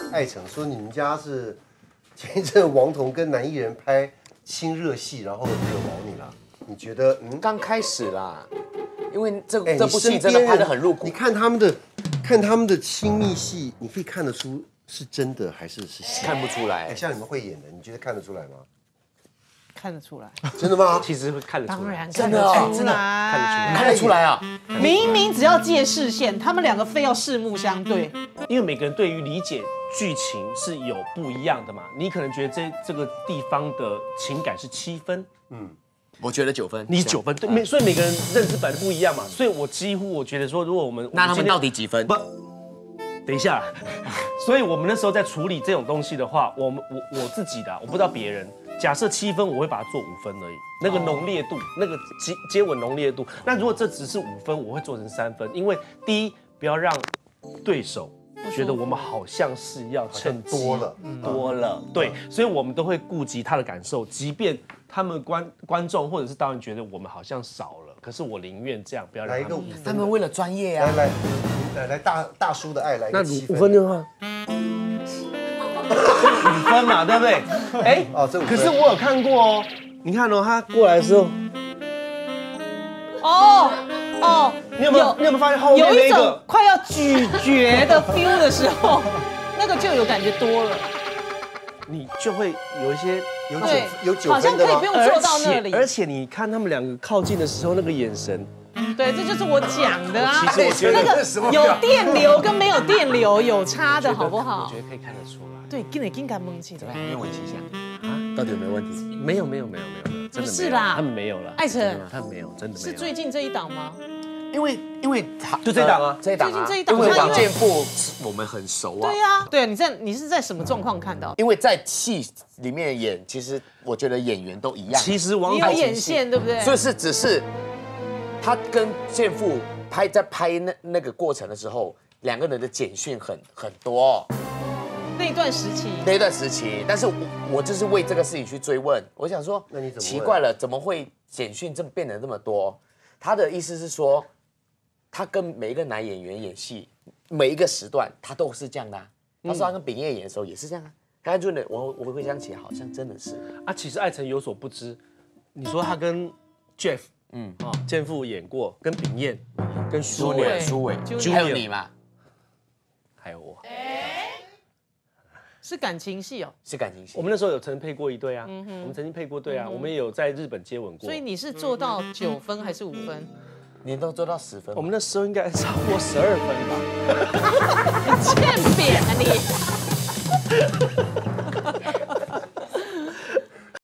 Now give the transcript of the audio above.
艾成说你们家是前一阵王彤跟男艺人拍亲热戏，然后惹毛你了。你觉得刚开始啦，因为这你部戏真的拍得很入骨。 你看他们的亲密戏，你可以看得出是真的还是戏？ 看不出来。 像你们会演的，你觉得看得出来吗？ 看得出来， 真的吗？ 其实会看得出来， 当然真的哦出来， 看得出来啊！ 明明只要借视线，他们两个非要四目相对。 因为每个人对于理解剧情是有不一样的嘛。你可能觉得这个地方的情感是7分， 我觉得9分， 你9分，对，所以每个人认知本来不一样嘛。所以我几乎我觉得说，如果我们那他们到底几分？ 不，等一下，所以我们那时候在处理这种东西的话，我自己的，我不知道别人。假设7分，我会把它做5分而已，那个浓烈度，那个接吻浓烈度。那如果这只是5分，我会做成3分，因为第一，不要让对手觉得我们好像是要趁机多了，对，所以我们都会顾及他的感受，即便他们观众或者是导演觉得我们好像少了，可是我宁愿这样，不要让来一个5分。 他们为了专业啊！ 来大叔的爱来一个7分。 5分的话。5分嘛，对不对？哎， 这5分。 可是我有看过哦，你看哦，他过来的时候，你有没有发现后面那有一种个快要咀嚼的 feel 的时候，那个就有感觉多了， 你就会有一些有9 好像可以不用做到那里。 而且你看他们两个靠近的时候，那个眼神， 对，这就是我讲的啊。 其实我觉得那个有电流跟没有电流有差的，好不我好觉？得可以看得出来。 对，紧赶蒙起来。 没有问题到底有没有问题？ 没有，真的不是啦他们没有了。 艾成， 他们没有，真的没有。 是最近这一档吗？ 因为就这一档啊， 这一档啊， 最近这一档因为他因为王建富我们很熟啊。 对呀，对，你是在什么状况看到？ 因为在戏里面演，其实我觉得演员都一样。 其实王你有眼线，对不对？ 所以只是他跟建富在拍那个过程的时候，两个人的简讯很多。 那一段时期， 但是我就是为这个事情去追问，我想说， 那你怎么奇怪了，怎么会简讯变得这么多？他的意思是说，他跟每一个男演员演戏，每一个时段他都是这样的啊。他说他跟秉业演的时候也是这样啊。刚才就我回想起来，好像真的是啊。其实艾成有所不知，你说他跟 Jeff， 健父演过，跟秉彦，跟苏伟， 还有你嘛， 还有我。 是感情戏哦， 是感情戏。 我们那时候有曾配过一对啊，我们曾经配过对啊，我们也有在日本接吻过。 所以你是做到9分还是5分？ 你都做到10分， 我们那时候应该超过12分吧？ 你欠扁啊你！